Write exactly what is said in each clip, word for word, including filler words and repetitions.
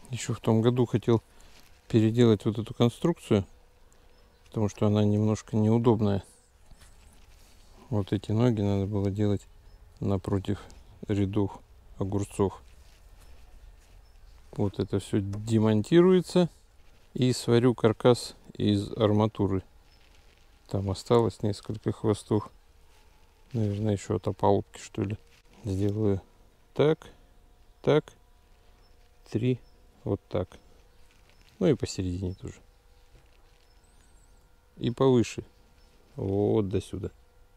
Еще в том году хотел переделать вот эту конструкцию, потому что она немножко неудобная. Вот эти ноги надо было делать напротив рядов огурцов. Вот это все демонтируется, и сварю каркас из арматуры. Там осталось несколько хвостов. Наверное, еще от опалубки, что ли. Сделаю так, так, три, вот так. Ну и посередине тоже. И повыше. Вот до сюда.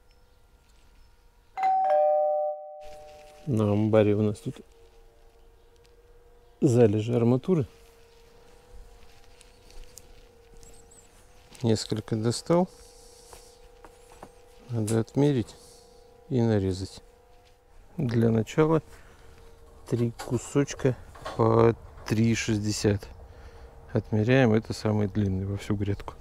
На амбаре у нас тут залежи арматуры. Несколько достал. Надо отмерить и нарезать. Для начала три кусочка по три шестьдесят. Отмеряем, это самый длинный во всю грядку.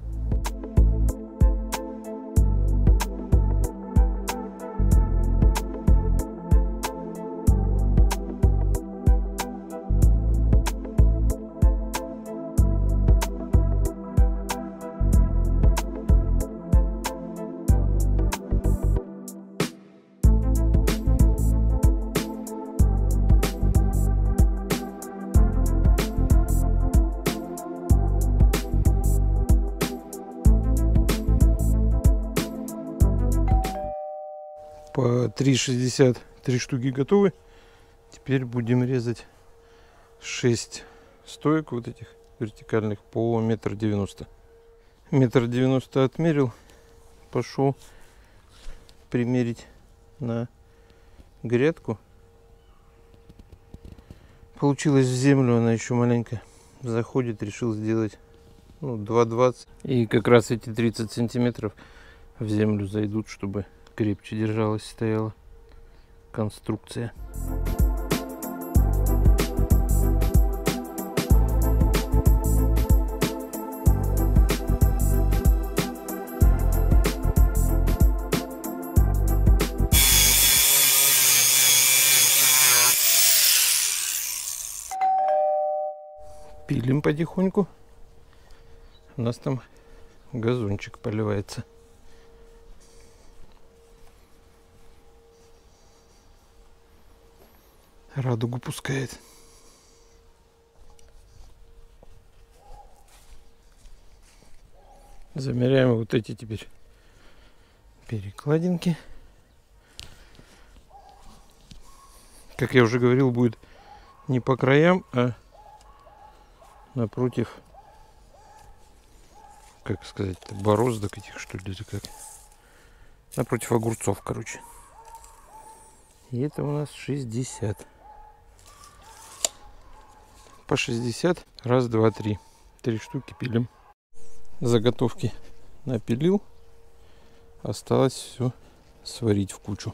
По три шестьдесят три штуки готовы. Теперь будем резать шесть стоек вот этих вертикальных по метр девяносто. Метр девяносто отмерил. Пошел примерить на грядку. Получилось в землю, она еще маленькая заходит. Решил сделать ну, два двадцать. И как раз эти тридцать сантиметров в землю зайдут, чтобы крепче держалась, стояла конструкция. Пилим потихоньку. У нас там газончик поливается. Радугу пускает. Замеряем вот эти теперь перекладинки. Как я уже говорил, будет не по краям, а напротив, как сказать, бороздок этих, что ли, как напротив огурцов, короче. И это у нас шестьдесят. По шестьдесят. Раз, два, три. Три штуки пилим. Заготовки напилил. Осталось все сварить в кучу.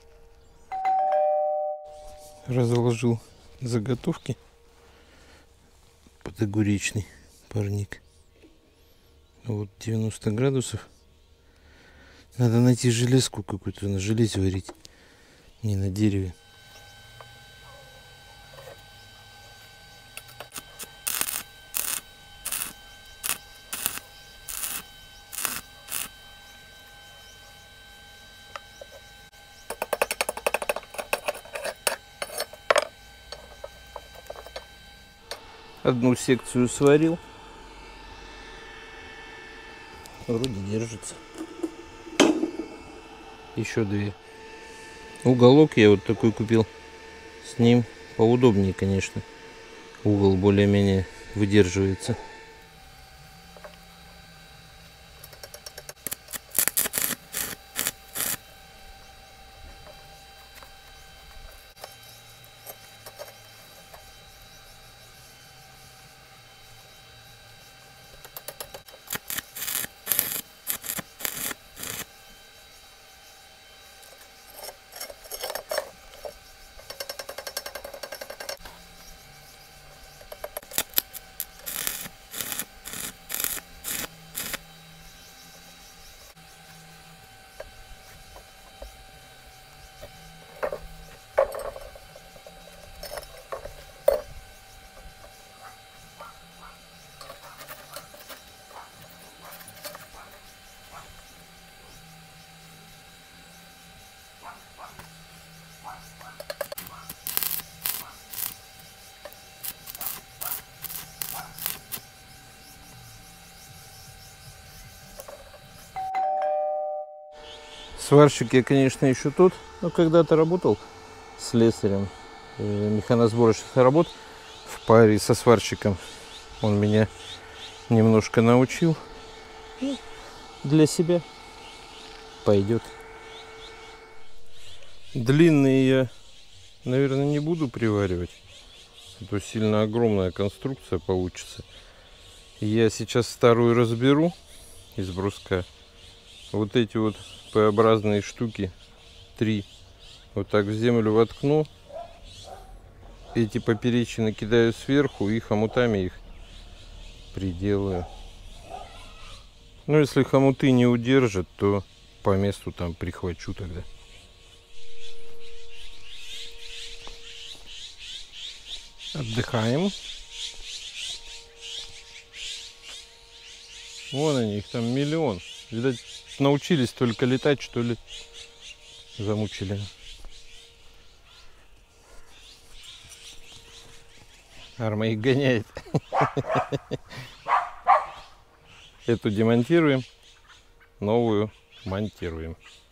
Разложил заготовки под огуречный парник. Вот девяносто градусов. Надо найти железку какую-то, на железе варить. Не на дереве. Одну секцию сварил. Вроде держится. Еще две. Уголок я вот такой купил. С ним поудобнее, конечно. Угол более-менее выдерживается. Сварщик я, конечно, еще тот, но когда-то работал слесарем механосборочных работ в паре со сварщиком. Он меня немножко научил. Ну, для себя пойдет. Длинные я, наверное, не буду приваривать. Это сильно огромная конструкция получится. Я сейчас старую разберу из бруска. Вот эти вот П-образные штуки, три, вот так в землю воткну. Эти поперечины кидаю сверху и хомутами их приделаю. Ну, если хомуты не удержат, то по месту там прихвачу тогда. Отдыхаем. Вон они, их там миллион. Видать, научились только летать, что ли, замучили. Арма их гоняет. Эту демонтируем, новую монтируем.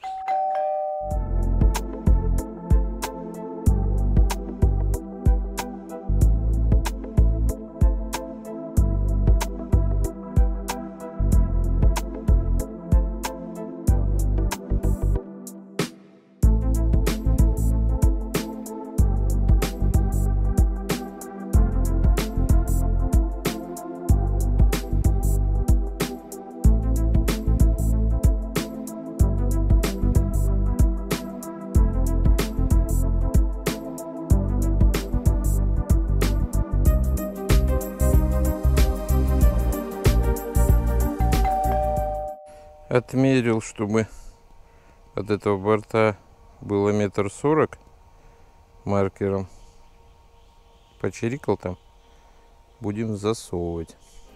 Отмерил, чтобы от этого борта было метр сорок маркером. Почирикал там. Будем засовывать.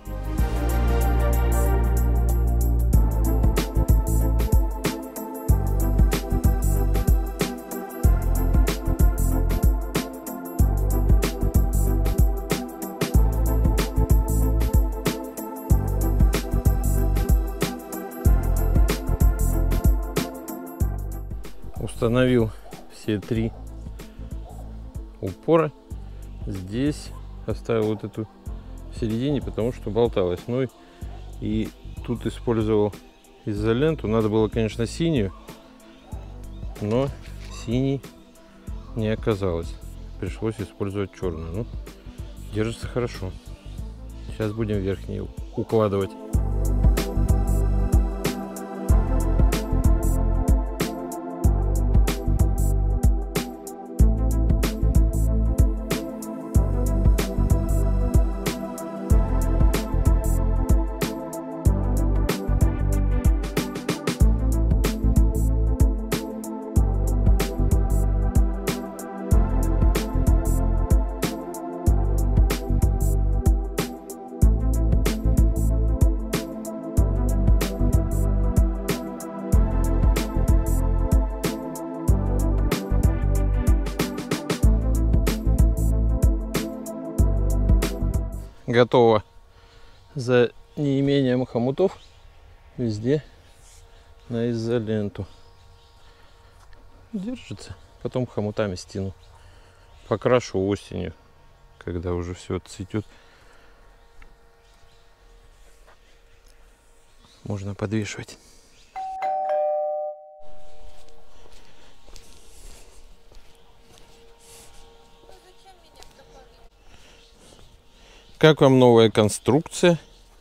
Установил все три упора. Здесь оставил вот эту в середине, потому что болталась. Ну и тут использовал изоленту. Надо было, конечно, синюю, но синий не оказалось. Пришлось использовать черную. Ну, держится хорошо. Сейчас будем верхнюю укладывать. Готово. За неимением хомутов везде на изоленту. Держится. Потом хомутами стяну. Покрашу осенью, когда уже все отцветет. Можно подвешивать. Как вам новая конструкция?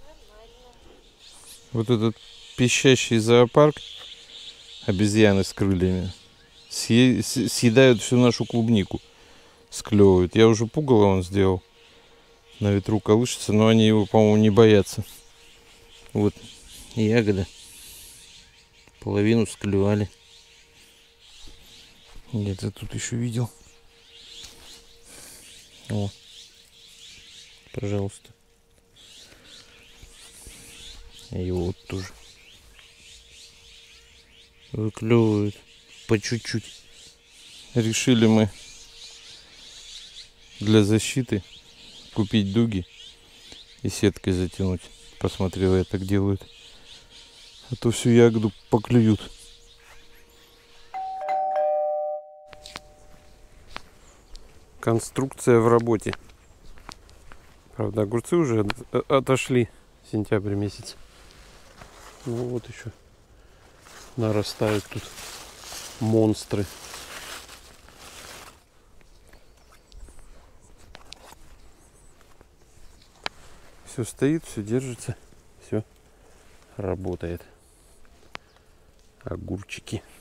Вот этот пищащий зоопарк, обезьяны с крыльями, съедают всю нашу клубнику, склевывают. Я уже пугало он сделал, на ветру колышется, но они его, по-моему, не боятся. Вот ягода, половину склевали. Где-то тут еще видел. О. Пожалуйста. И вот тоже выклевывают по чуть-чуть. Решили мы для защиты купить дуги и сеткой затянуть. Посмотрел, я так делают. А то всю ягоду поклюют. Конструкция в работе. Правда, огурцы уже от- отошли сентябрь месяц. Ну вот еще нарастают тут монстры. Все стоит, все держится, все работает. Огурчики.